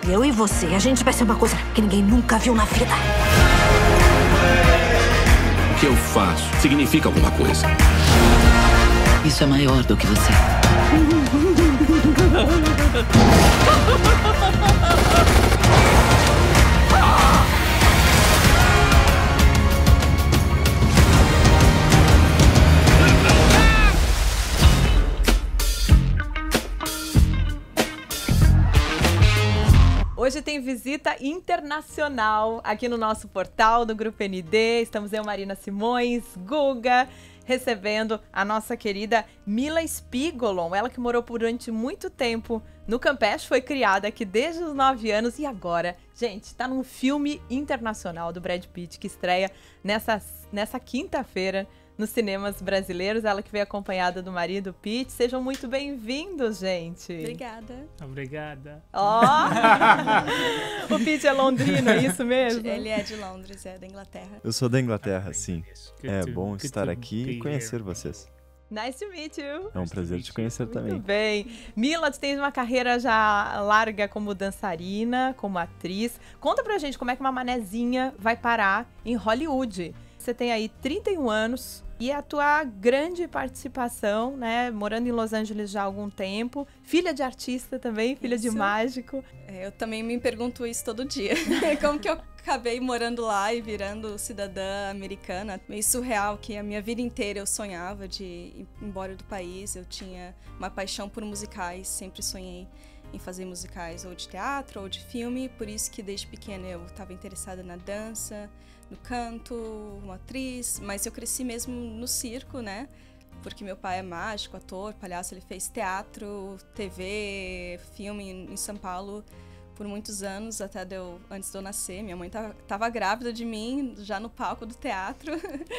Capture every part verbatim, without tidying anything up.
Eu e você, a gente vai ser uma coisa que ninguém nunca viu na vida. O que eu faço significa alguma coisa. Isso é maior do que você. Hoje tem visita internacional aqui no nosso portal do Grupo N D. Estamos eu, Marina Simões, Guga, recebendo a nossa querida Mila Spiegelon. Ela que morou durante muito tempo no Campeche, foi criada aqui desde os nove anos e agora, gente, está num filme internacional do Brad Pitt que estreia nessa, nessa quinta-feira nos cinemas brasileiros. Ela que veio acompanhada do marido Pitt. Sejam muito bem-vindos, gente. Obrigada. Obrigada. Ó! Oh! O Pitt é londrino, é isso mesmo? Ele é de Londres, é da Inglaterra. Eu sou da Inglaterra, sim. É bom estar aqui e conhecer vocês. Nice to meet you. É um prazer te conhecer também. Muito bem. Mila, tu tens uma carreira já larga como dançarina, como atriz. Conta pra gente como é que uma manezinha vai parar em Hollywood. Você tem aí trinta e um anos e a tua grande participação, né, morando em Los Angeles já há algum tempo, filha de artista também, filha isso. de mágico. É, eu também me pergunto isso todo dia. Como que eu acabei morando lá e virando cidadã americana? Meio surreal que a minha vida inteira eu sonhava de ir embora do país. Eu tinha uma paixão por musicais, sempre sonhei em fazer musicais ou de teatro ou de filme, por isso que desde pequena eu estava interessada na dança, no canto, uma atriz, mas eu cresci mesmo no circo, né? Porque meu pai é mágico, ator, palhaço, ele fez teatro, T V, filme em São Paulo por muitos anos, até deu, antes de eu nascer. Minha mãe estava grávida de mim, já no palco do teatro.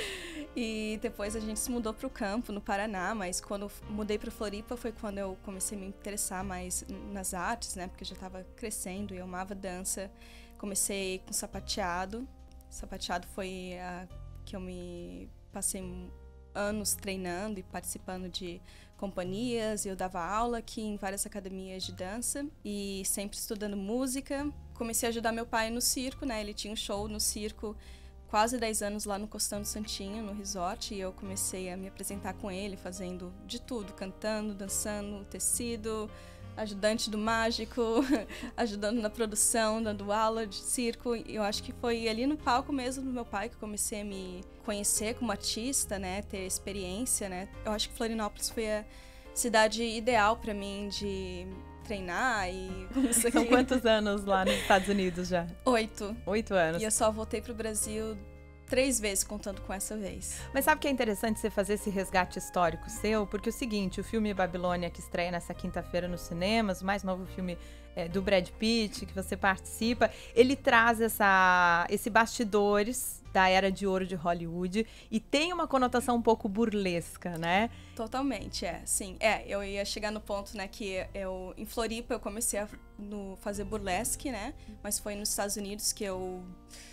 E depois a gente se mudou para o campo, no Paraná, mas quando eu mudei para Floripa foi quando eu comecei a me interessar mais nas artes, né? Porque eu já estava crescendo e eu amava dança. Comecei com sapateado. Sapateado foi a que eu me passei anos treinando e participando de companhias. Eu dava aula aqui em várias academias de dança e sempre estudando música. Comecei a ajudar meu pai no circo, né? Ele tinha um show no circo quase dez anos lá no Costão do Santinho, no resort, e eu comecei a me apresentar com ele, fazendo de tudo, cantando, dançando, tecido, ajudante do mágico, ajudando na produção, dando aula de circo. Eu acho que foi ali no palco mesmo do meu pai que eu comecei a me conhecer como artista, né, ter experiência, né. Eu acho que Florianópolis foi a cidade ideal para mim de treinar e... São quantos anos lá nos Estados Unidos já? Oito. Oito anos. E eu só voltei pro Brasil três vezes, contando com essa vez. Mas sabe que é interessante você fazer esse resgate histórico seu? Porque é o seguinte, o filme Babilônia, que estreia nessa quinta-feira nos cinemas, o mais novo filme é, do Brad Pitt, que você participa, ele traz essa, esse bastidores da era de ouro de Hollywood e tem uma conotação um pouco burlesca, né? Totalmente, é, sim. É, eu ia chegar no ponto, né, que eu, em Floripa eu comecei a no, fazer burlesque, né, mas foi nos Estados Unidos que eu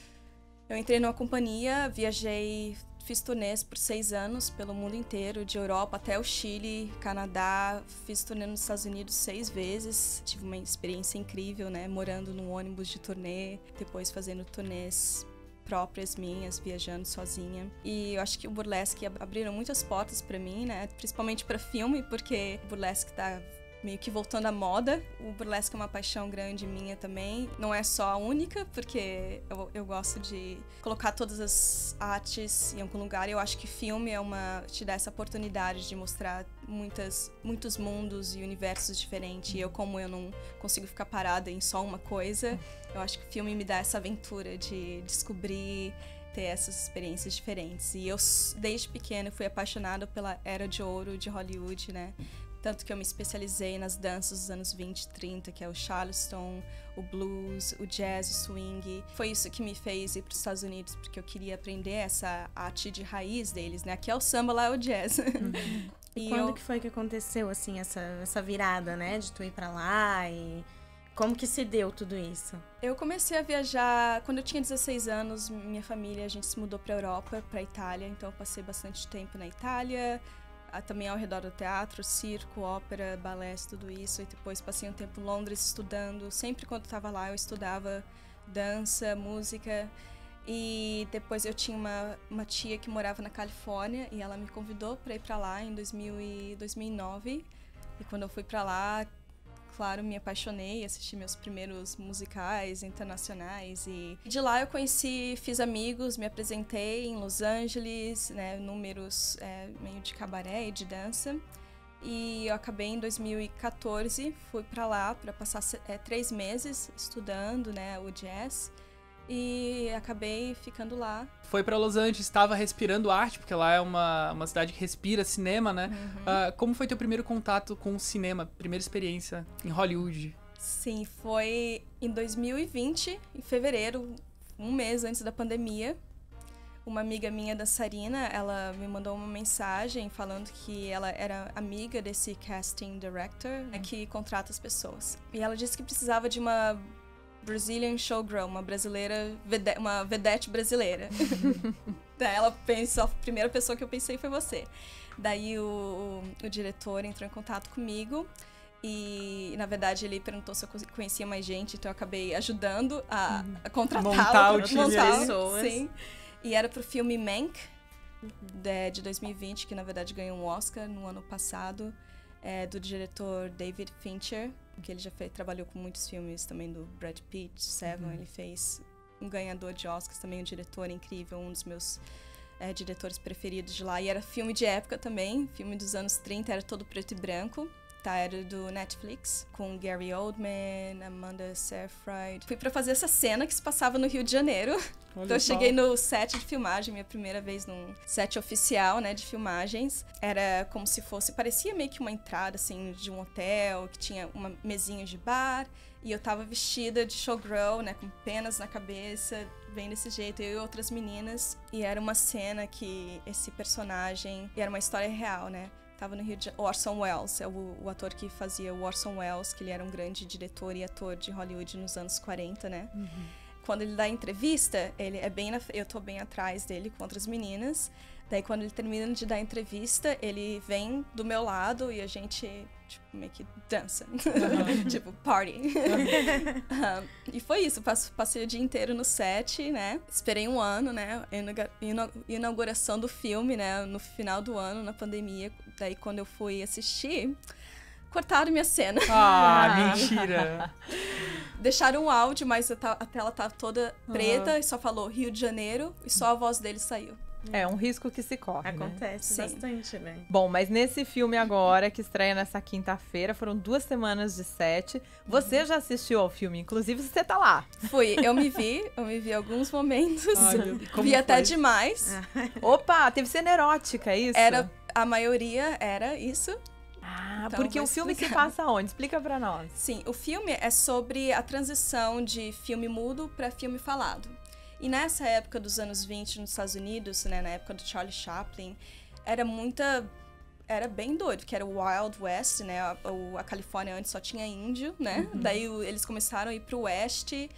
Eu entrei numa companhia, viajei, fiz turnês por seis anos pelo mundo inteiro, de Europa até o Chile, Canadá, fiz turnê nos Estados Unidos seis vezes. Tive uma experiência incrível, né, morando num ônibus de turnê, depois fazendo turnês próprias minhas, viajando sozinha. E eu acho que o burlesque abriram muitas portas pra mim, né, principalmente pra filme, porque o burlesque tá meio que voltando à moda. O burlesque é uma paixão grande minha também. Não é só a única, porque eu, eu gosto de colocar todas as artes em algum lugar. Eu acho que filme é uma, te dá essa oportunidade de mostrar muitas, muitos mundos e universos diferentes. E eu, como eu não consigo ficar parada em só uma coisa, eu acho que o filme me dá essa aventura de descobrir, ter essas experiências diferentes. E eu, desde pequena, fui apaixonada pela era de ouro de Hollywood, né? Tanto que eu me especializei nas danças dos anos vinte e trinta, que é o Charleston, o blues, o jazz, o swing. Foi isso que me fez ir para os Estados Unidos, porque eu queria aprender essa arte de raiz deles, né? Aqui é o samba, lá é o jazz. Uhum. E, e quando eu... que foi que aconteceu, assim, essa, essa virada, né? De tu ir para lá e... Como que se deu tudo isso? Eu comecei a viajar quando eu tinha dezesseis anos. Minha família, a gente se mudou para a Europa, para a Itália. Então eu passei bastante tempo na Itália, também ao redor do teatro, circo, ópera, balé, tudo isso. E depois passei um tempo em Londres estudando. Sempre quando estava lá eu estudava dança, música. E depois eu tinha uma, uma tia que morava na Califórnia e ela me convidou para ir para lá em dois mil e nove. E quando eu fui para lá, claro, me apaixonei, assisti meus primeiros musicais internacionais. E de lá eu conheci, fiz amigos, me apresentei em Los Angeles, né, números é, meio de cabaré e de dança. E eu acabei em dois mil e quatorze, fui para lá para passar é, três meses estudando, né, o jazz. E acabei ficando lá. Foi pra Los Angeles, estava respirando arte, porque lá é uma, uma cidade que respira cinema, né? Uhum. Uh, como foi teu primeiro contato com o cinema, primeira experiência em Hollywood? Sim, foi em dois mil e vinte, em fevereiro, um mês antes da pandemia. Uma amiga minha, dançarina, ela me mandou uma mensagem falando que ela era amiga desse casting director, uhum. né, que contrata as pessoas. E ela disse que precisava de uma Brazilian Showgirl, uma brasileira, uma vedete brasileira. Daí ela pensou, a primeira pessoa que eu pensei foi você. Daí o, o, o diretor entrou em contato comigo e, na verdade, ele perguntou se eu conhecia mais gente, então eu acabei ajudando a, a contratá-la. Montar o time montar, de pessoas. Sim. E era pro filme Mank, de, de dois mil e vinte, que, na verdade, ganhou um Oscar no ano passado, é, do diretor David Fincher, que ele já fez, trabalhou com muitos filmes também do Brad Pitt, Seven, uhum. Ele fez um ganhador de Oscars, também um diretor incrível, um dos meus é, diretores preferidos de lá. E era filme de época também, filme dos anos trinta, era todo preto e branco, tá? Era do Netflix, com Gary Oldman, Amanda Seyfried. Fui pra fazer essa cena que se passava no Rio de Janeiro. Olha então eu só. Cheguei no set de filmagem, minha primeira vez num set oficial, né, de filmagens. Era como se fosse, parecia meio que uma entrada, assim, de um hotel, que tinha uma mesinha de bar. E eu tava vestida de showgirl, né, com penas na cabeça, bem desse jeito, eu e outras meninas. E era uma cena que esse personagem, e era uma história real, né, tava no Rio de Janeiro. Orson Welles, é o, o ator que fazia o Orson Welles, que ele era um grande diretor e ator de Hollywood nos anos quarenta, né. Uhum. Quando ele dá a entrevista, ele é bem na, eu tô bem atrás dele com outras meninas. Daí, quando ele termina de dar a entrevista, ele vem do meu lado e a gente, tipo, meio que dança. Uhum. Tipo, party. Uhum. um, e foi isso. Passei o dia inteiro no set, né? Esperei um ano, né? Inauguração do filme, né? No final do ano, na pandemia. Daí, quando eu fui assistir, cortaram minha cena. Ah, mentira! Deixaram um áudio, mas a tela tava toda preta uhum. e só falou Rio de Janeiro e só a voz dele saiu. É um risco que se corre, Acontece né? bastante, né? Bom, mas nesse filme agora, que estreia nessa quinta-feira, foram duas semanas de set. Você uhum. já assistiu ao filme, inclusive você tá lá. Fui, eu me vi, eu me vi alguns momentos. Ai, vi foi? Até demais. Opa, teve cena erótica, é isso? Era, a maioria era isso. Ah, então, porque o filme explicar. Se passa onde? Explica pra nós. Sim, o filme é sobre a transição de filme mudo para filme falado. E nessa época dos anos vinte nos Estados Unidos, né, na época do Charlie Chaplin, era muita... Era bem doido, que era o Wild West, né? A, a Califórnia antes só tinha índio, né? Uhum. Daí o, eles começaram a ir pro oeste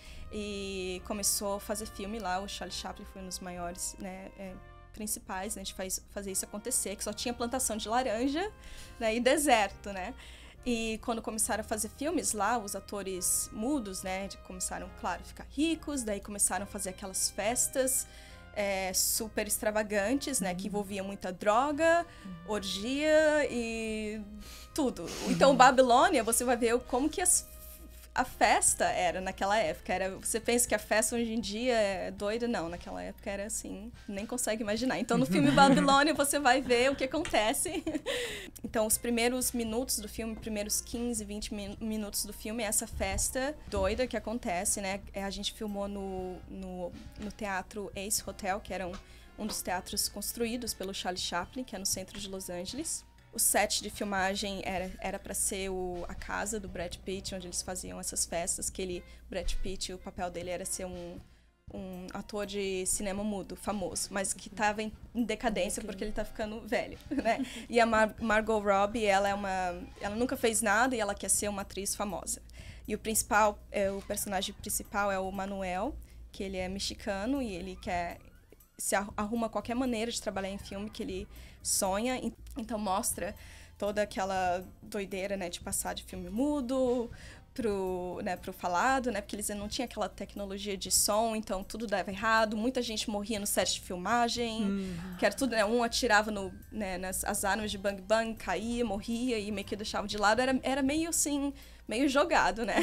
e começou a fazer filme lá. O Charlie Chaplin foi um dos maiores, né, é, principais, né, de faz, fazer isso acontecer, que só tinha plantação de laranja, né, e deserto, né? E quando começaram a fazer filmes lá, os atores mudos, né, começaram, claro, a ficar ricos, daí começaram a fazer aquelas festas é, super extravagantes, né, uhum. que envolviam muita droga, uhum. orgia e tudo. Então, Babilônia, você vai ver como que as a festa era naquela época. Era, você pensa que a festa hoje em dia é doida? Não, naquela época era assim, nem consegue imaginar. Então, no filme Babilônia, você vai ver o que acontece. Então, os primeiros minutos do filme, primeiros quinze, vinte min- minutos do filme, é essa festa doida que acontece, né? A gente filmou no, no, no Teatro Ace Hotel, que era um, um dos teatros construídos pelo Charlie Chaplin, que é no centro de Los Angeles. O set de filmagem era era para ser o, a casa do Brad Pitt, onde eles faziam essas festas, que ele, Brad Pitt, o papel dele era ser um, um ator de cinema mudo, famoso, mas que estava em, em decadência porque ele tá ficando velho, né? E a Mar- Margot Robbie, ela é uma, ela nunca fez nada e ela quer ser uma atriz famosa. E o principal, é, o personagem principal é o Manuel, que ele é mexicano e ele quer se arruma qualquer maneira de trabalhar em filme que ele sonha. Então mostra toda aquela doideira, né, de passar de filme mudo pro, né, pro falado, né, porque eles não tinham aquela tecnologia de som, então tudo dava errado, muita gente morria no set de filmagem, uhum. que era tudo, né, um atirava no, né, nas as armas de bang bang, caía, morria e meio que deixava de lado, era, era meio assim, meio jogado, né?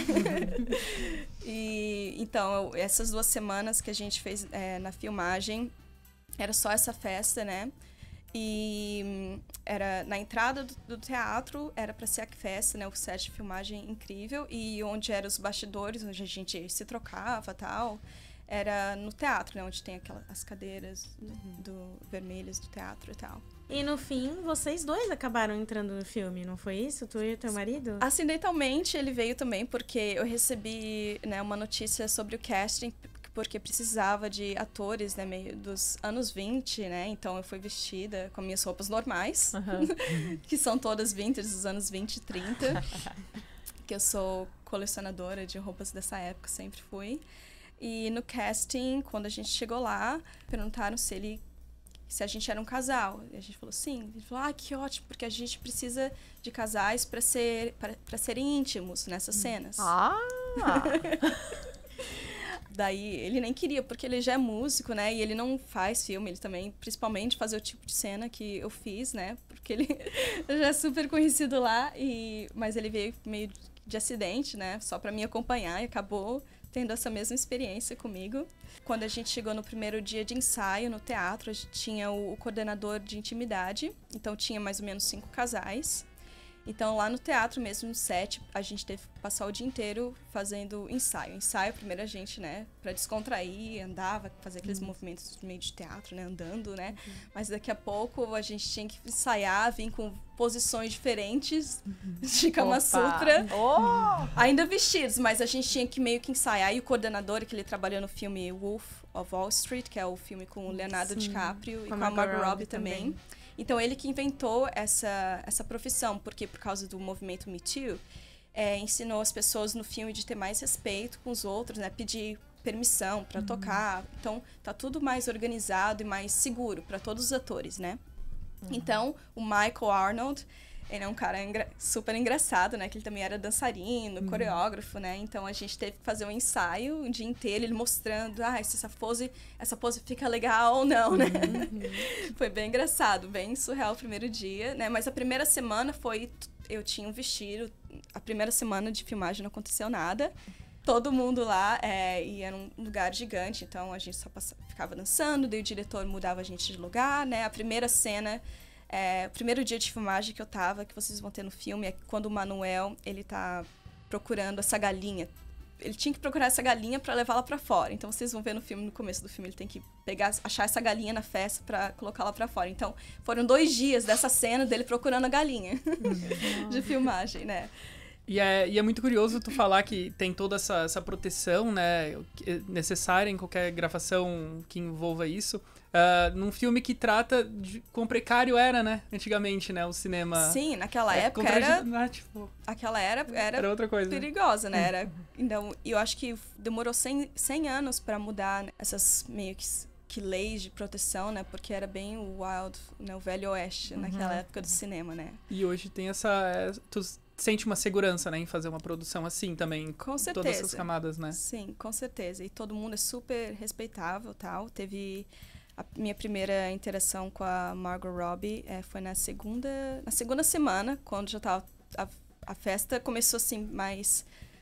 E então, essas duas semanas que a gente fez é, na filmagem, era só essa festa, né? E era na entrada do, do teatro, era para ser a festa, né? O set de filmagem incrível. E onde eram os bastidores, onde a gente se trocava e tal, era no teatro, né? Onde tem aquelas as cadeiras uhum. do, vermelhas do teatro e tal. E no fim, vocês dois acabaram entrando no filme, não foi isso? Tu e o teu marido? Acidentalmente, ele veio também porque eu recebi, né, uma notícia sobre o casting, porque precisava de atores, né, meio dos anos vinte, né? Então eu fui vestida com minhas roupas normais, uhum. que são todas vintage dos anos vinte e trinta. Que eu sou colecionadora de roupas dessa época, sempre fui. E no casting, quando a gente chegou lá, perguntaram se ele se a gente era um casal. E a gente falou sim. Ele falou, ah, que ótimo, porque a gente precisa de casais para ser, para serem íntimos nessas cenas. Ah! Daí ele nem queria, porque ele já é músico, né? E ele não faz filme, ele também, principalmente, fazer o tipo de cena que eu fiz, né? Porque ele já é super conhecido lá, e... mas ele veio meio de acidente, né? Só pra me acompanhar e acabou tendo essa mesma experiência comigo. Quando a gente chegou no primeiro dia de ensaio no teatro, a gente tinha o, o coordenador de intimidade, então tinha mais ou menos cinco casais. Então, lá no teatro mesmo, no set, a gente teve que passar o dia inteiro fazendo ensaio. Ensaio, primeiro a gente, né, pra descontrair, andava, fazer aqueles uhum. movimentos meio de teatro, né, andando, né. Uhum. Mas daqui a pouco a gente tinha que ensaiar, vir com posições diferentes uhum. de Kama Sutra. Oh! Ainda vestidos, mas a gente tinha que meio que ensaiar. E o coordenador, que ele trabalhou no filme Wolf of Wall Street, que é o filme com o Leonardo Sim. DiCaprio com e com a Margot Robbie também. também. Então, ele que inventou essa, essa profissão, porque por causa do movimento Me Too, é, ensinou as pessoas no filme de ter mais respeito com os outros, né? Pedir permissão para uhum. tocar. Então, tá tudo mais organizado e mais seguro para todos os atores, né? Uhum. Então, o Michael Arnold, ele é um cara engra- super engraçado, né? Que ele também era dançarino, uhum. coreógrafo, né? Então, a gente teve que fazer um ensaio o dia inteiro, ele mostrando, ah, se essa pose, essa pose fica legal ou não, né? Uhum. Foi bem engraçado, bem surreal o primeiro dia, né? Mas a primeira semana foi... Eu tinha um vestido, a primeira semana de filmagem não aconteceu nada. Todo mundo lá, é, e era um lugar gigante, então a gente só passava, ficava dançando, daí o diretor mudava a gente de lugar, né? A primeira cena... É, o primeiro dia de filmagem que eu tava, que vocês vão ter no filme, é quando o Manuel, ele tá procurando essa galinha. Ele tinha que procurar essa galinha pra levá-la pra fora. Então, vocês vão ver no filme, no começo do filme, ele tem que pegar, achar essa galinha na festa pra colocá-la pra fora. Então, foram dois dias dessa cena dele procurando a galinha de filmagem, né? E é, e é muito curioso tu falar que tem toda essa, essa proteção, né, necessária em qualquer gravação que envolva isso. Uh, num filme que trata de quão precário era, né, antigamente, né, o cinema. Sim, naquela é, época era... Né, tipo, aquela era, era, era outra coisa, perigosa, né? Era, então, eu acho que demorou cem, cem anos para mudar essas meio que, que leis de proteção, né? Porque era bem o wild, né, o velho oeste, uhum. naquela época do cinema, né? E hoje tem essa... Tu sente uma segurança, né, em fazer uma produção assim também. Com certeza. Todas essas camadas, né? Sim, com certeza. E todo mundo é super respeitável, tal. Teve... A minha primeira interação com a Margot Robbie é, foi na segunda, na segunda semana, quando já tava... A, a festa começou, assim, mais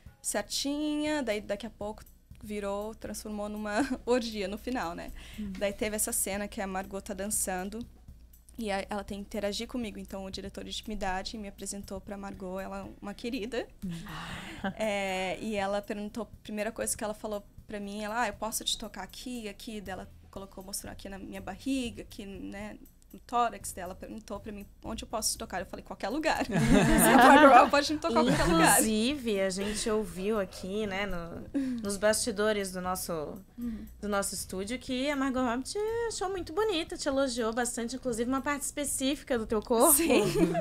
certinha, daí daqui a pouco virou, transformou numa orgia no final, né? Hum. Daí teve essa cena que a Margot tá dançando e a, ela tem que interagir comigo. Então, o diretor de intimidade me apresentou pra Margot, ela é uma querida. Hum. É, e ela perguntou, a primeira coisa que ela falou pra mim, ela, ah, eu posso te tocar aqui, aqui, dela colocou, mostrou aqui na minha barriga, aqui, né, no tórax dela, perguntou pra mim onde eu posso tocar. Eu falei, qualquer lugar. Você pode me tocar em qualquer lugar. Inclusive, a gente ouviu aqui, né, no, nos bastidores do nosso, uhum. do nosso estúdio, que a Margot Robbie te achou muito bonita, te elogiou bastante, inclusive uma parte específica do teu corpo. Sim.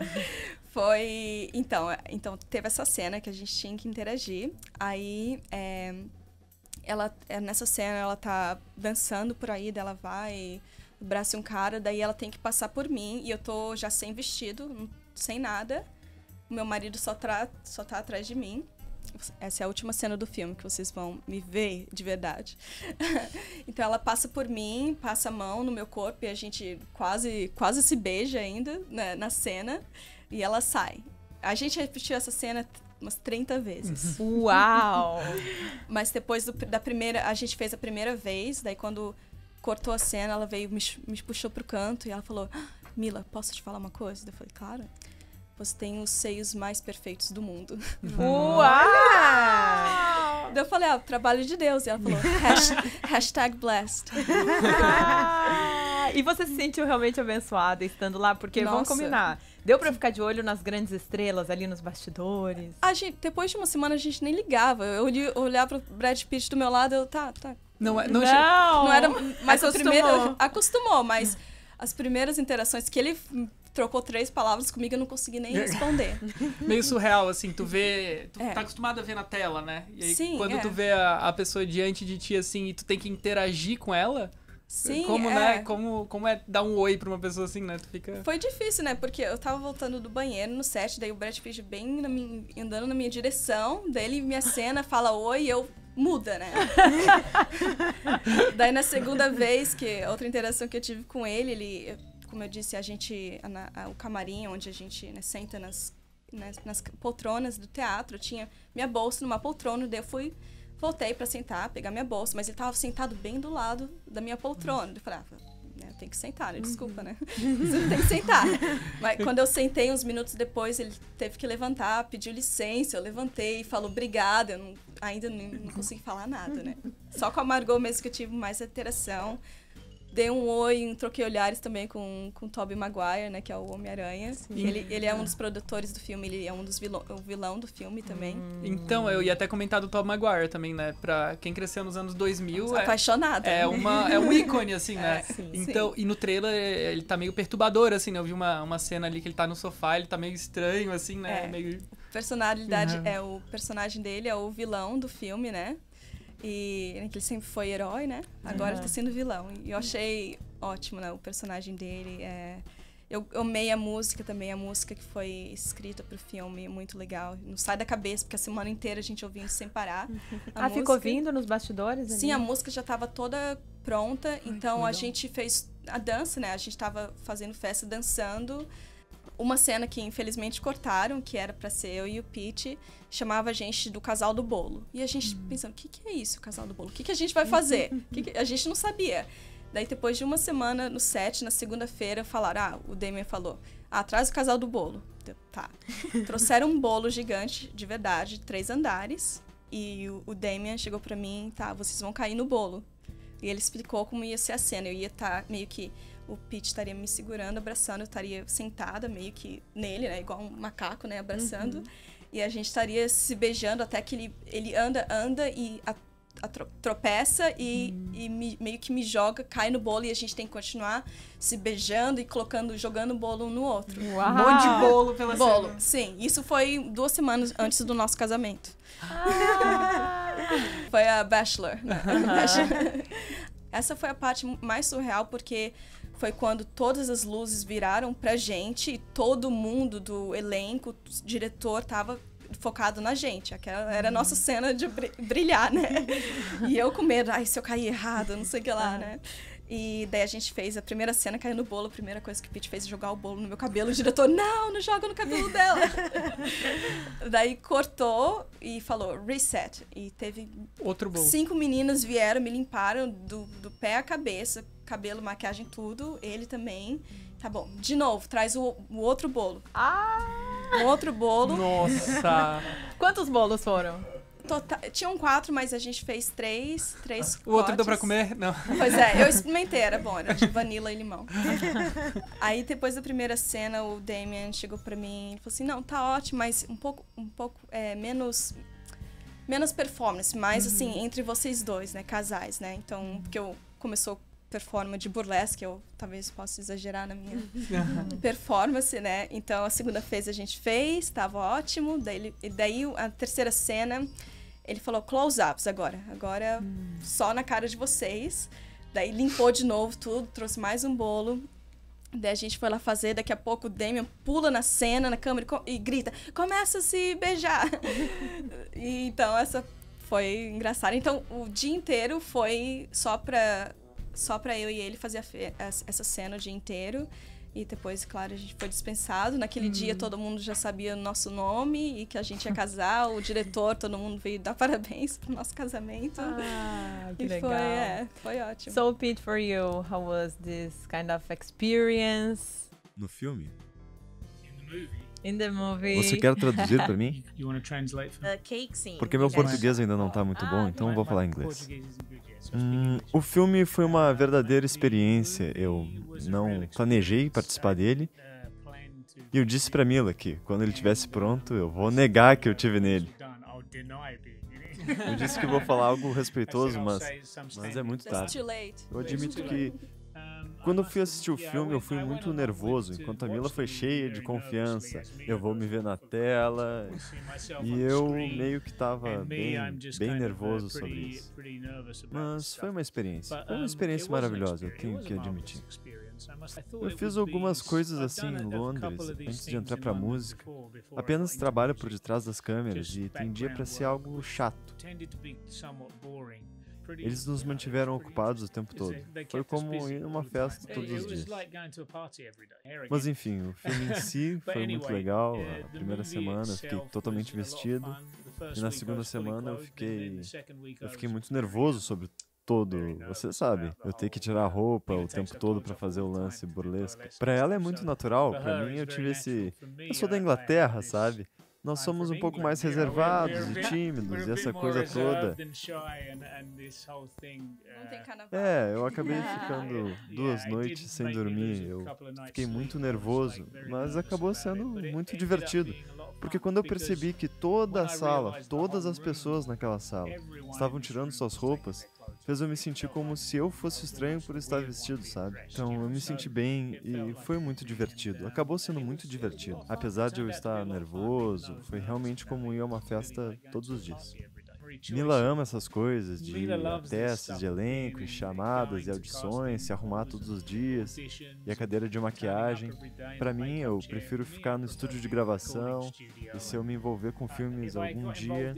Foi... Então, então, teve essa cena que a gente tinha que interagir. Aí, é... ela, nessa cena, ela tá dançando por aí, daí ela vai, abraça um cara, daí ela tem que passar por mim, e eu tô já sem vestido, sem nada. O meu marido só, tra só tá atrás de mim. Essa é a última cena do filme que vocês vão me ver de verdade. Então ela passa por mim, passa a mão no meu corpo e a gente quase, quase se beija ainda, né, na cena, e ela sai. A gente repetiu essa cena umas trinta vezes. Uau! Mas depois do, da primeira, a gente fez a primeira vez, daí quando cortou a cena, ela veio, me, me puxou pro canto e ela falou: ah, Mila, posso te falar uma coisa? Eu falei, claro. Você tem os seios mais perfeitos do mundo. Uau! Daí eu falei, ah, trabalho de Deus. E ela falou, hashtag, hashtag blessed. Ah, e você se sentiu realmente abençoada estando lá? Porque, Nossa. vamos combinar, deu pra ficar de olho nas grandes estrelas ali nos bastidores? A gente, depois de uma semana a gente nem ligava. Eu olhei, olhava pro Brad Pitt do meu lado, eu, tá, tá. Não, é- não, Não, Não era, mas a acostumou. primeira, acostumou, mas as primeiras interações que ele trocou três palavras comigo, eu não consegui nem responder. meio surreal, assim, tu vê... Tu É. tá acostumado a ver na tela, né? E aí, Sim, quando é. tu vê a, a pessoa diante de ti, assim, e tu tem que interagir com ela... Sim, como, é. né? Como, como é dar um oi pra uma pessoa assim, né? Tu fica... Foi difícil, né? Porque eu tava voltando do banheiro no set, daí o Brad Pitt bem na minha, andando na minha direção, daí ele me acena, fala oi, e eu muda, né? Daí na segunda vez, que outra interação que eu tive com ele, ele, como eu disse, a gente, na, a, o camarim onde a gente, né, senta nas, nas, nas poltronas do teatro, tinha minha bolsa numa poltrona, daí eu fui... Voltei pra sentar, pegar minha bolsa, mas ele tava sentado bem do lado da minha poltrona. Eu falei, ah, né, tem que sentar, né? Desculpa, né? Você tem que sentar. Mas quando eu sentei, uns minutos depois, ele teve que levantar, pediu licença, eu levantei e falou obrigada. Eu não, ainda não, não consegui falar nada, né? Só com a Margot mesmo que eu tive mais interação. Dei um oi, troquei olhares também com, com o Tobey Maguire, né, que é o Homem-Aranha. Ele, ele é um dos produtores do filme, ele é um dos vilão, o vilão do filme também. Então, eu ia até comentar do Tobey Maguire também, né? Pra quem cresceu nos anos dois mil... Sou é, apaixonada. é, uma, é um ícone, assim, né? É, sim, então, sim. E no trailer, ele tá meio perturbador, assim, né? Eu vi uma, uma cena ali que ele tá no sofá, ele tá meio estranho, assim, né? É. Meio... Personalidade, Uhum. é o personagem dele é o vilão do filme, né? E ele sempre foi herói, né? Agora Uhum. ele tá sendo vilão. E eu achei ótimo, né? O personagem dele. É... Eu, eu amei a música também, a música que foi escrita pro filme, muito legal. Não sai da cabeça, porque a semana inteira a gente ouvindo sem parar. A Ah, ficou música. vindo nos bastidores? Sim, a ali? música já estava toda pronta, então que a legal. gente fez a dança, né? A gente estava fazendo festa dançando. Uma cena que infelizmente cortaram, que era pra ser eu e o Pete, chamava a gente do casal do bolo. E a gente pensando, o que, que é isso, o casal do bolo? O que, que a gente vai fazer? Que que... A gente não sabia. Daí depois de uma semana no set, na segunda-feira, falaram, ah, o Damien falou, ah, traz o casal do bolo. Eu, tá. Trouxeram um bolo gigante, de verdade, três andares. E o, o Damien chegou pra mim, tá, vocês vão cair no bolo. E ele explicou como ia ser a cena. Eu ia estar meio que... O Pete estaria me segurando, abraçando, eu estaria sentada meio que nele, né? Igual um macaco, né? Abraçando. Uhum. E a gente estaria se beijando até que ele, ele anda, anda e a, a tro, tropeça e, uhum. e me, meio que me joga, cai no bolo e a gente tem que continuar se beijando e colocando, jogando o bolo um no outro. Uau. Um monte de bolo pela bolo, cena. Sim. Isso foi duas semanas antes do nosso casamento. Ah. Foi a Bachelor. Né? Uhum. Essa foi a parte mais surreal, porque foi quando todas as luzes viraram pra gente e todo mundo do elenco, o diretor, tava focado na gente. Aquela era a nossa cena de brilhar, né? E eu com medo, ai, se eu cair errado, não sei o que lá, né? E daí a gente fez a primeira cena, caiu no bolo. A primeira coisa que o Pete fez é jogar o bolo no meu cabelo. O diretor, não, não joga no cabelo dela. Daí cortou e falou, reset. E teve... Outro bolo. Cinco meninas vieram, me limparam do, do pé à cabeça. Cabelo, maquiagem, tudo. Ele também. Tá bom, de novo, traz o, o outro bolo. Ah! Um outro bolo. Nossa! Quantos bolos foram? Total, tinham quatro, mas a gente fez três, três O outro potes. deu pra comer? Não. Pois é, eu experimentei, era bom, era de vanila e limão. Aí, depois da primeira cena, o Damien chegou pra mim e falou assim, não, tá ótimo, mas um pouco, um pouco é, menos, menos performance, mais, uhum. assim, entre vocês dois, né, casais, né, então, porque eu começou performance de burlesque, eu talvez possa exagerar na minha uhum. performance, né, então, a segunda vez a gente fez, tava ótimo, daí, daí a terceira cena... ele falou, close-ups agora. Agora hum. só na cara de vocês. Daí limpou de novo tudo, trouxe mais um bolo. Daí a gente foi lá fazer, daqui a pouco o Damien pula na cena, na câmera e, e grita, começa a se beijar. E, então essa foi engraçada. Então o dia inteiro foi só pra, só pra eu e ele fazer a fe- essa cena o dia inteiro. E depois, claro, a gente foi dispensado. Naquele hum. dia todo mundo já sabia o nosso nome e que a gente ia casar. O diretor, todo mundo veio dar parabéns pro nosso casamento. Ah, que e legal. Foi, é, foi ótimo. So, Pete, for you, how was this kind of experience? No filme? In the movie. Você quer traduzir pra mim? Uh, cake, sim. Porque meu português ainda não tá muito bom, então vou falar inglês. Hum, o filme foi uma verdadeira experiência. Eu não planejei participar dele. E eu disse pra Mila que, quando ele estivesse pronto, eu vou negar que eu tive nele. Eu disse que vou falar algo respeitoso, mas, mas é muito tarde. Eu admito que, quando eu fui assistir o filme, eu fui muito nervoso, enquanto a Mila foi cheia de confiança. Eu vou me ver na tela. E eu meio que tava bem, bem nervoso sobre isso. Mas foi uma experiência. Foi uma experiência maravilhosa, eu tenho que admitir. Eu fiz algumas coisas assim em Londres, antes de entrar pra música. Apenas trabalho por detrás das câmeras e tendia pra ser algo chato. Eles nos mantiveram ocupados o tempo todo. Foi como ir a uma festa todos os dias. Mas enfim, o filme em si foi muito legal. A primeira semana eu fiquei totalmente vestido. E na segunda semana eu fiquei, eu fiquei muito nervoso sobre todo, você sabe, eu tenho que tirar a roupa o tempo todo pra fazer o lance burlesco. Pra ela é muito natural, pra mim eu tive esse... Eu sou da Inglaterra, sabe? Nós somos um pouco mais reservados e tímidos e essa coisa toda. É, eu acabei ficando duas noites sem dormir. Eu fiquei muito nervoso, mas acabou sendo muito divertido. Porque quando eu percebi que toda a sala, todas as pessoas naquela sala estavam tirando suas roupas, fez eu me sentir como se eu fosse estranho por estar vestido, sabe? Então eu me senti bem e foi muito divertido. Acabou sendo muito divertido. Apesar de eu estar nervoso, foi realmente como ir a uma festa todos os dias. Mila ama essas coisas de ir a testes de elenco e chamadas e audições, se arrumar todos os dias e a cadeira de maquiagem. Pra mim, eu prefiro ficar no estúdio de gravação e se eu me envolver com filmes algum dia,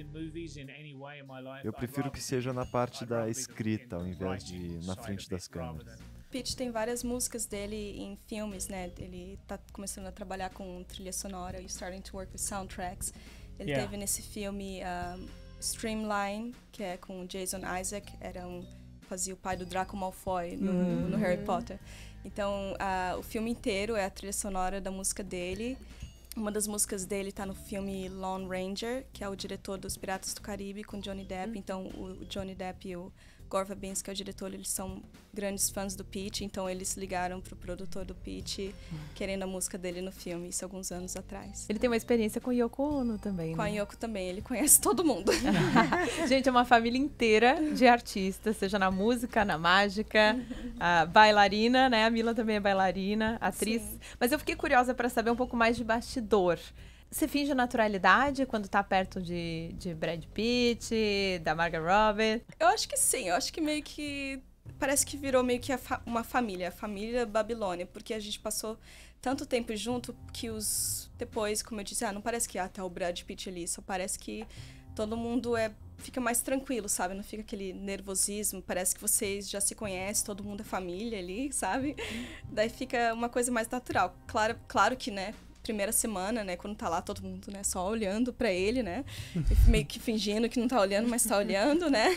eu prefiro que seja na parte da escrita ao invés de na frente das câmeras. Pete tem várias músicas dele em filmes, né? Ele tá começando a trabalhar com trilha sonora e starting to work with soundtracks. Ele yeah. teve nesse filme um, Streamline, que é com o Jason Isaac, era um, fazia o pai do Draco Malfoy no, uhum. no Harry Potter. Então, uh, o filme inteiro é a trilha sonora da música dele. Uma das músicas dele tá no filme Lone Ranger, que é o diretor dos Piratas do Caribe, com Johnny Depp. Uhum. Então, o, o Johnny Depp e o Gore Verbinski, que é o diretor, eles são grandes fãs do Pete, então eles ligaram pro produtor do Pete uhum. querendo a música dele no filme, isso alguns anos atrás. Ele tem uma experiência com Yoko Ono também, Com né? a Yoko também, ele conhece todo mundo. Gente, é uma família inteira de artistas, seja na música, na mágica, a bailarina, né? A Mila também é bailarina, atriz. Sim. Mas eu fiquei curiosa para saber um pouco mais de bastidor. Você finge naturalidade quando tá perto de, de Brad Pitt, da Margot Robbie? Eu acho que sim, eu acho que meio que... Parece que virou meio que a fa- uma família, a família Babilônia, porque a gente passou tanto tempo junto que os... Depois, como eu disse, ah, não parece que ah, tá o Brad Pitt ali, só parece que todo mundo é, fica mais tranquilo, sabe? Não fica aquele nervosismo, parece que vocês já se conhecem, todo mundo é família ali, sabe? Daí fica uma coisa mais natural. Claro, claro que, né? Primeira semana, né, quando tá lá todo mundo, né, só olhando pra ele, né, e meio que fingindo que não tá olhando, mas tá olhando, né,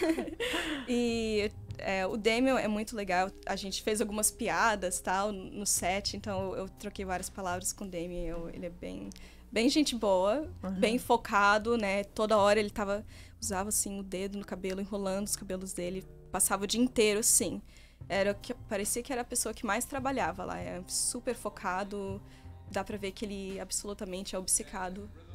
e é, o Damien é muito legal, a gente fez algumas piadas, tal, no set, então eu, eu troquei várias palavras com o Damien, eu, ele é bem, bem gente boa, uhum. bem focado, né, toda hora ele tava, usava, assim, o dedo no cabelo, enrolando os cabelos dele, passava o dia inteiro, assim, era que parecia que era a pessoa que mais trabalhava lá, é super focado. Dá pra ver que ele absolutamente é obcecado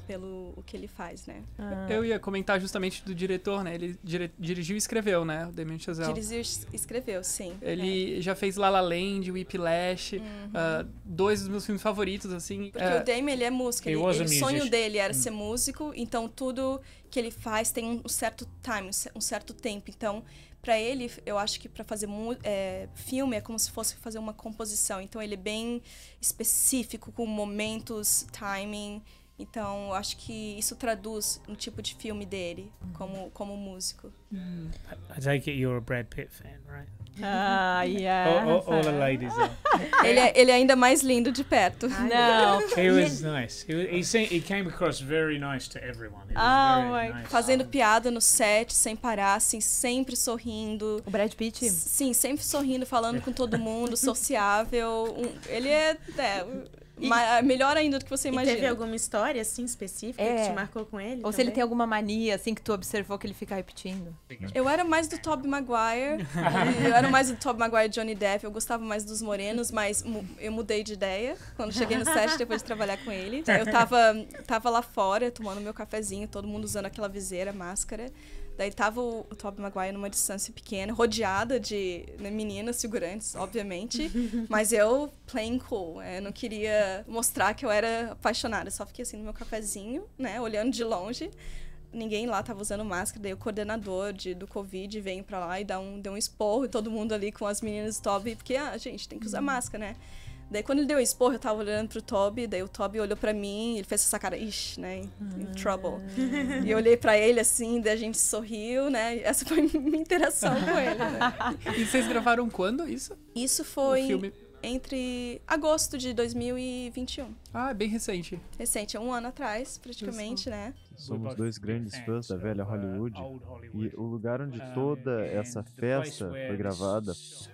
pelo o que ele faz, né? Ah. Eu ia comentar justamente do diretor, né? Ele dire dirigiu e escreveu, né? O Damien Chazelle. Dirigiu e escreveu, sim. Ele é. já fez La La Land, Whiplash, uhum. uh, dois dos meus filmes favoritos, assim. Porque uh, o Damien, ele é músico. Ele, ele, o sonho dele era ser músico, então tudo que ele faz tem um certo time, um certo tempo. Então, pra ele, eu acho que pra fazer é, filme é como se fosse fazer uma composição. Então, ele é bem específico, com momentos, timing. Então, eu acho que isso traduz no tipo de filme dele, como, como músico. Mm. I take it you're a Brad Pitt fan, right? Ah, yeah. all, all, all the ladies are. ele, é, ele é ainda mais lindo de perto. Não. He was nice. He, he, seemed, he came across very nice to everyone. He was Oh, very my nice. Fazendo piada no set, sem parar, assim, sempre sorrindo. O Brad Pitt? Sim, sempre sorrindo, falando com todo mundo, sociável. Um, ele é... é E, Ma melhor ainda do que você imagina. E teve alguma história, assim, específica é. que te marcou com ele? Ou também? se ele tem alguma mania, assim, que tu observou que ele fica repetindo? Eu era mais do Tobey Maguire. Eu era mais do Tobey Maguire e Johnny Depp. Eu gostava mais dos morenos, mas mu eu mudei de ideia quando cheguei no set depois de trabalhar com ele. Eu tava, tava lá fora, tomando meu cafezinho, todo mundo usando aquela viseira, máscara. Daí tava o, o Tobey Maguire numa distância pequena, rodeada de né, meninas figurantes, obviamente. Mas eu, playing cool, eu não queria mostrar que eu era apaixonada. Só fiquei assim no meu cafezinho, né, olhando de longe. Ninguém lá tava usando máscara. Daí o coordenador de, do Covid veio pra lá e dá um, deu um esporro. E todo mundo ali com as meninas do Tobey, porque, ah, gente, tem que usar máscara, né? Daí quando ele deu o esporro, eu tava olhando pro Toby, daí o Toby olhou pra mim, ele fez essa cara, ixi, né, in trouble. E eu olhei pra ele assim, daí a gente sorriu, né, essa foi minha interação com ele, né. E vocês gravaram quando isso? Isso foi o filme... entre agosto de dois mil e vinte e um. Ah, bem recente. Recente, um ano atrás, praticamente, Isso. né. Somos dois grandes fãs da velha Hollywood e o lugar onde toda essa festa foi gravada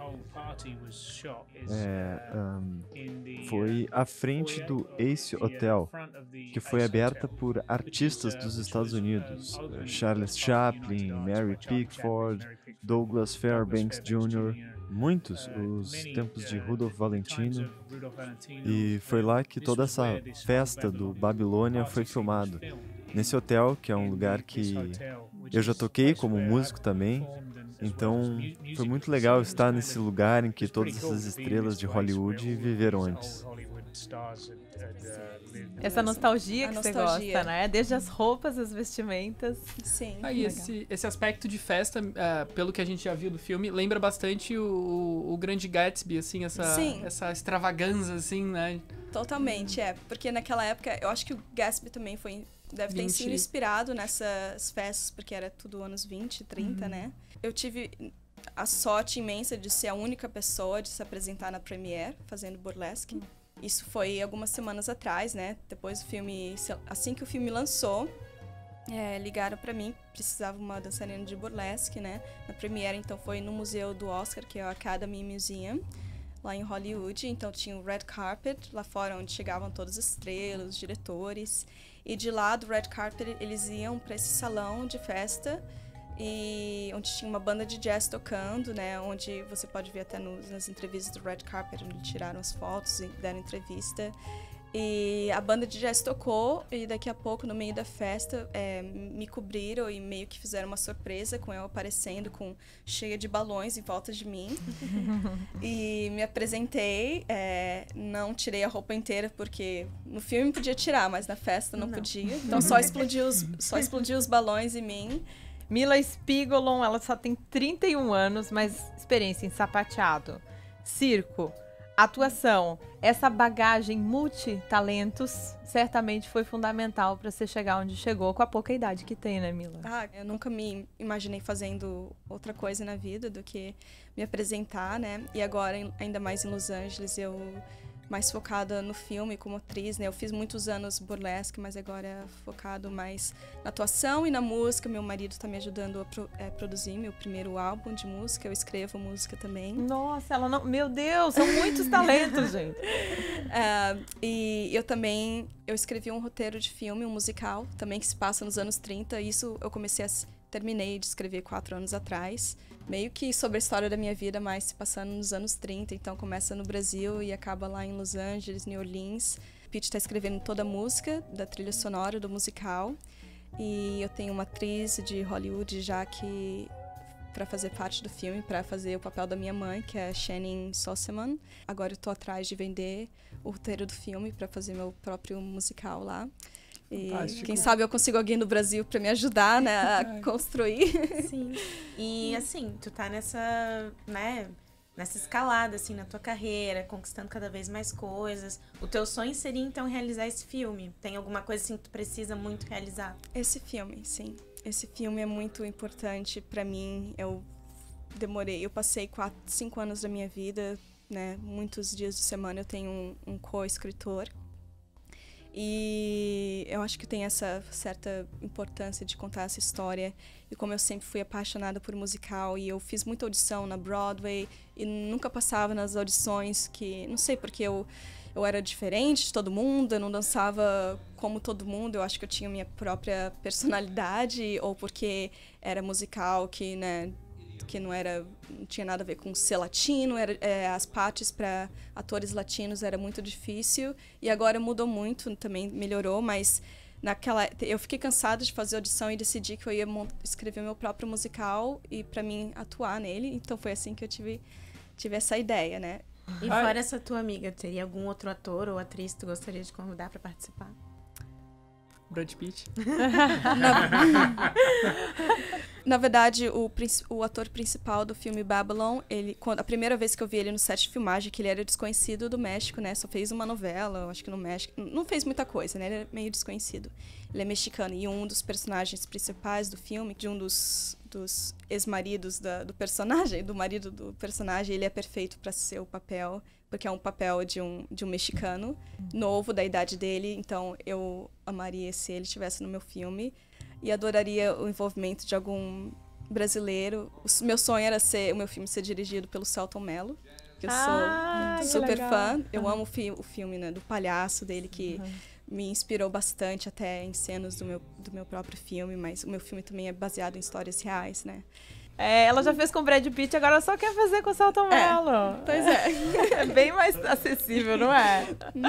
é, um, foi à frente do Ace Hotel, que foi aberta por artistas dos Estados Unidos, Charles Chaplin, Mary Pickford, Douglas Fairbanks Júnior, muitos, os tempos de Rudolph Valentino, e foi lá que toda essa festa do Babilônia foi filmado. Nesse hotel, que é um lugar que eu já toquei como músico também, então foi muito legal estar nesse lugar em que todas essas estrelas de Hollywood viveram antes. Essa nostalgia A que nostalgia. você gosta, né? Desde as roupas, as vestimentas. Sim. Aí ah, esse, esse aspecto de festa, uh, pelo que a gente já viu do filme, lembra bastante o, o Grande Gatsby, assim, essa, essa extravagância, assim, né? Totalmente, é. Porque naquela época, eu acho que o Gatsby também foi... Deve ter vinte sido inspirado nessas festas, porque era tudo anos vinte, trinta, uhum. né? Eu tive a sorte imensa de ser a única pessoa de se apresentar na Premiere, fazendo burlesque. Uhum. Isso foi algumas semanas atrás, né? Depois do filme... Assim que o filme lançou, é, ligaram pra mim, precisava uma dançarina de burlesque, né? Na Premiere, então, foi no Museu do Oscar, que é o Academy Museum, lá em Hollywood. Então, tinha o Red Carpet, lá fora, onde chegavam todas as estrelas, os diretores. E de lá do Red Carpet, eles iam para esse salão de festa, e onde tinha uma banda de jazz tocando, né? Onde você pode ver até nos, nas entrevistas do Red Carpet, onde tiraram as fotos e deram entrevista. E a banda de jazz tocou, e daqui a pouco, no meio da festa, é, me cobriram e meio que fizeram uma surpresa com eu aparecendo com cheia de balões em volta de mim. E me apresentei, é, não tirei a roupa inteira, porque no filme podia tirar, mas na festa não, não. podia. Então só explodiu os, só explodiu os balões em mim. Mila Spiegelon, ela só tem trinta e um anos, mas experiência em sapateado, circo, atuação, essa bagagem multitalentos certamente foi fundamental para você chegar onde chegou com a pouca idade que tem, né, Mila? Ah, eu nunca me imaginei fazendo outra coisa na vida do que me apresentar, né? E agora, ainda mais em Los Angeles, eu mais focada no filme como atriz, né? Eu fiz muitos anos burlesque, mas agora é focado mais na atuação e na música. Meu marido está me ajudando a pro, é, produzir meu primeiro álbum de música. Eu escrevo música também. Nossa, ela não... Meu Deus, são muitos talentos, gente. Uh, e eu também... Eu escrevi um roteiro de filme, um musical, também que se passa nos anos trinta. Isso eu comecei a... Terminei de escrever quatro anos atrás. Meio que sobre a história da minha vida, mas se passando nos anos trinta. Então começa no Brasil e acaba lá em Los Angeles, New Orleans. Pitt está escrevendo toda a música da trilha sonora do musical. E eu tenho uma atriz de Hollywood já que para fazer parte do filme, para fazer o papel da minha mãe, que é Shannon Sossaman. Agora eu tô atrás de vender o roteiro do filme para fazer meu próprio musical lá. E Fantástico. Quem sabe eu consigo alguém do Brasil para me ajudar, né, a construir. Sim. E assim, tu tá nessa, né, nessa escalada assim na tua carreira, conquistando cada vez mais coisas. O teu sonho seria então realizar esse filme? Tem alguma coisa assim que tu precisa muito realizar? Esse filme, sim. Esse filme é muito importante para mim. Eu demorei, eu passei quatro, cinco anos da minha vida, né, muitos dias de semana eu tenho um, um co-escritor. E eu acho que tem essa certa importância de contar essa história. E como eu sempre fui apaixonada por musical e eu fiz muita audição na Broadway e nunca passava nas audições, que não sei porque eu eu era diferente de todo mundo, eu não dançava como todo mundo, eu acho que eu tinha minha própria personalidade, ou porque era musical que, né, que não era, não tinha nada a ver com ser latino, era, é, as partes para atores latinos era muito difícil, e agora mudou muito, também melhorou, mas naquela, eu fiquei cansada de fazer audição e decidi que eu ia escrever meu próprio musical e para mim atuar nele, então foi assim que eu tive, tive essa ideia, né? E fora essa tua amiga, teria algum outro ator ou atriz que tu gostaria de convidar para participar? Brad Pitt. Na, na verdade, o, o ator principal do filme Babylon, ele, quando, a primeira vez que eu vi ele no set de filmagem, que ele era desconhecido do México, né? Só fez uma novela, acho que no México. Não fez muita coisa, né? Ele é meio desconhecido. Ele é mexicano. E um dos personagens principais do filme, de um dos, dos ex-maridos do personagem, do marido do personagem, ele é perfeito para ser o papel, porque é um papel de um, de um mexicano, novo, da idade dele. Então, eu amaria se ele estivesse no meu filme. E adoraria o envolvimento de algum brasileiro. O meu sonho era ser, o meu filme ser dirigido pelo Selton Mello, que eu ah, sou super fã. Eu uhum. amo o, fi o filme, né, do palhaço dele, que uhum. me inspirou bastante até em cenas do meu, do meu próprio filme, mas o meu filme também é baseado em histórias reais, né? É, ela já fez com o Brad Pitt, agora ela só quer fazer com o Selton Mello. É, pois é. É bem mais acessível, não é?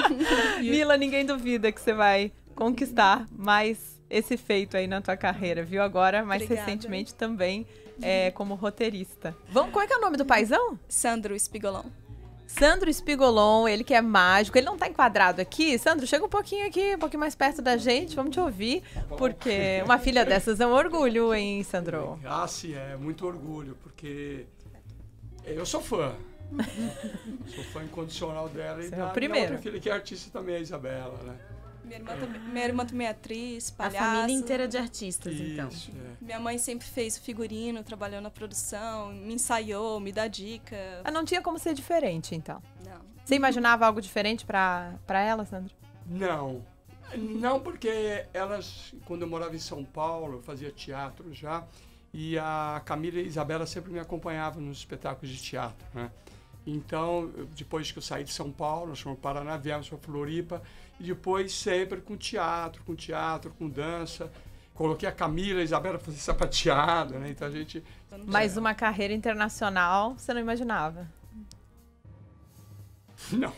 Mila, ninguém duvida que você vai conquistar mais esse feito aí na tua carreira, viu? Agora, mais Obrigada. recentemente também é, como roteirista. Vamos, qual é que é o nome do paizão? Sandro Spigolon. Sandro Spigolon, ele que é mágico, ele não tá enquadrado aqui. Sandro, chega um pouquinho aqui, um pouquinho mais perto da gente, vamos te ouvir, porque uma filha dessas é um orgulho, hein, Sandro? Ah, sim, é muito orgulho, porque eu sou fã. Sou fã incondicional dela. Você e é da o primeiro. minha outra filha que é artista também, a Isabela, né? Minha irmã, é. também, minha irmã também é atriz, palhaço. A família inteira de artistas, Isso, então. É. Minha mãe sempre fez figurino, trabalhou na produção, me ensaiou, me dá dica. Ah, não tinha como ser diferente, então? Não. Você imaginava algo diferente pra, pra ela, Sandra? Não. Não, porque elas, quando eu morava em São Paulo, eu fazia teatro já, e a Camila e a Isabela sempre me acompanhavam nos espetáculos de teatro, né? Então, depois que eu saí de São Paulo, nós fomos para Paraná, viemos para Floripa, e depois sempre com teatro, com teatro, com dança. Coloquei a Camila e a Isabela para fazer sapateado, né? Então a gente... Mas uma carreira internacional, você não imaginava? Não.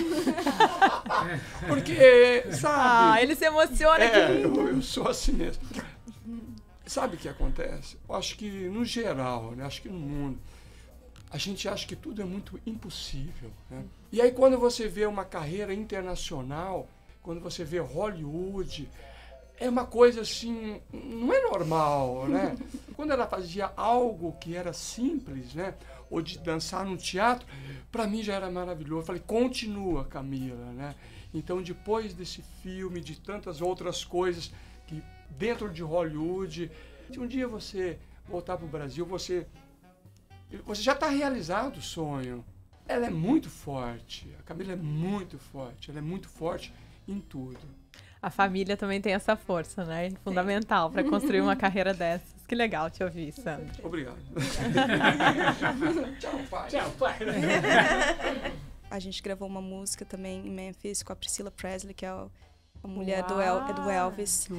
Porque, sabe... Ah, ele se emociona é, aqui. Eu, eu sou assim mesmo. Sabe o que acontece? Eu acho que, no geral, né? Acho que no mundo, a gente acha que tudo é muito impossível, né? E aí quando você vê uma carreira internacional, quando você vê Hollywood, é uma coisa assim, não é normal, né? Quando ela fazia algo que era simples, né? Ou de dançar no teatro, para mim já era maravilhoso. Eu falei, continua, Camila, né? Então depois desse filme, de tantas outras coisas que dentro de Hollywood, se um dia você voltar para o Brasil, você... Você já está realizado o sonho. Ela é muito forte. A Camila é muito forte. Ela é muito forte em tudo. A família também tem essa força, né? Fundamental para construir uma carreira dessas. Que legal te ouvir, Sandra. Obrigado. Tchau, pai. Tchau, pai. A gente gravou uma música também em Memphis com a Priscila Presley, que é a mulher do, El, do Elvis.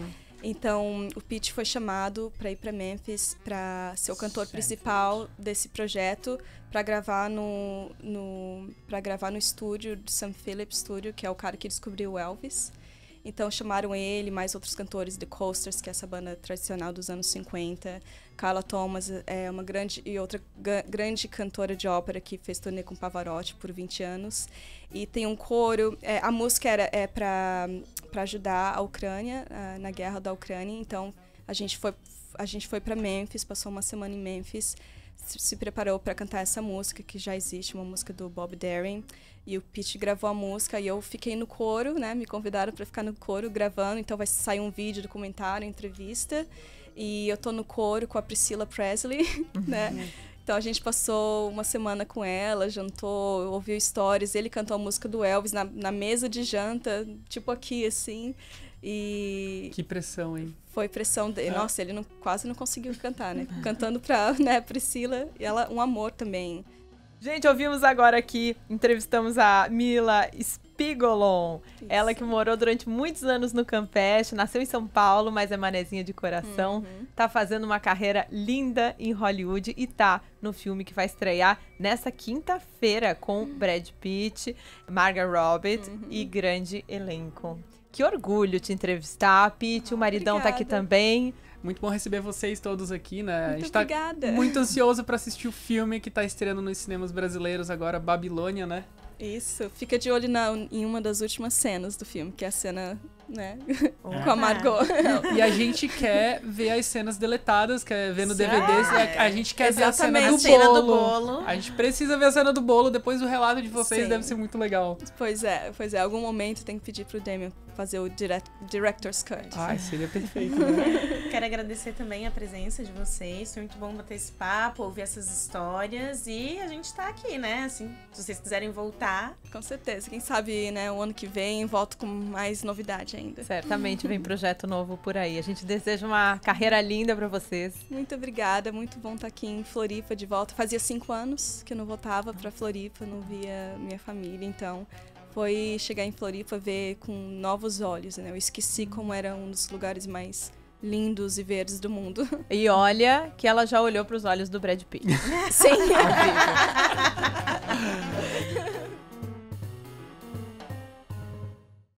Então, o Pete foi chamado para ir para Memphis para ser o cantor principal desse projeto, para gravar no, no para gravar no estúdio do Sam Phillips Studio, que é o cara que descobriu o Elvis. Então chamaram ele, mais outros cantores, The Coasters, que é essa banda tradicional dos anos cinquenta. Carla Thomas é uma grande e outra grande cantora de ópera que fez turnê com Pavarotti por vinte anos. E tem um coro. É, a música era é para para ajudar a Ucrânia uh, na guerra da Ucrânia. Então a gente foi a gente foi para Memphis, passou uma semana em Memphis, se, se preparou para cantar essa música que já existe, uma música do Bob Darin. E o Pete gravou a música e eu fiquei no coro, né? Me convidaram para ficar no coro gravando, então vai sair um vídeo, documentário, entrevista. E eu tô no coro com a Priscilla Presley, né? Então a gente passou uma semana com ela, jantou, ouviu stories, ele cantou a música do Elvis na, na mesa de janta, tipo aqui, assim. E... Que pressão, hein? Foi pressão dele. É. Nossa, ele não, quase não conseguiu cantar, né? Cantando pra né, Priscilla, e ela, um amor também. Gente, ouvimos agora aqui, entrevistamos a Mila Spigolon. Isso. Ela que morou durante muitos anos no Campeche, nasceu em São Paulo, mas é manezinha de coração. Uhum. Tá fazendo uma carreira linda em Hollywood e tá no filme que vai estrear nessa quinta-feira com uhum. Brad Pitt, Margot Robbie uhum. e grande elenco. Que orgulho te entrevistar, Pitt, o maridão Obrigada. Tá aqui também. Muito bom receber vocês todos aqui, né? Muito a gente tá obrigada. muito ansioso para assistir o filme que tá estreando nos cinemas brasileiros agora, Babilônia, né? Isso, fica de olho na, em uma das últimas cenas do filme, que é a cena, né, oh. com a Margot. E a gente quer ver as cenas deletadas, quer ver no D V D, é. a gente quer Exatamente. ver a cena, do, a cena bolo. do bolo. A gente precisa ver a cena do bolo, depois do relato de vocês. Sim. Deve ser muito legal. Pois é, pois é, algum momento tem que pedir pro Damien fazer o direct, Director's Cut. Ai, seria perfeito, né? Quero agradecer também a presença de vocês, foi muito bom bater esse papo, ouvir essas histórias e a gente tá aqui, né, assim, se vocês quiserem voltar. Com certeza, quem sabe, né, o ano que vem volto com mais novidade ainda. Certamente vem projeto novo por aí. A gente deseja uma carreira linda pra vocês. Muito obrigada, muito bom estar aqui em Floripa de volta. Fazia cinco anos que eu não voltava pra Floripa, não via minha família, então foi chegar em Floripa ver com novos olhos, né? Eu esqueci como era um dos lugares mais lindos e verdes do mundo. E olha que ela já olhou pros olhos do Brad Pitt. Sim.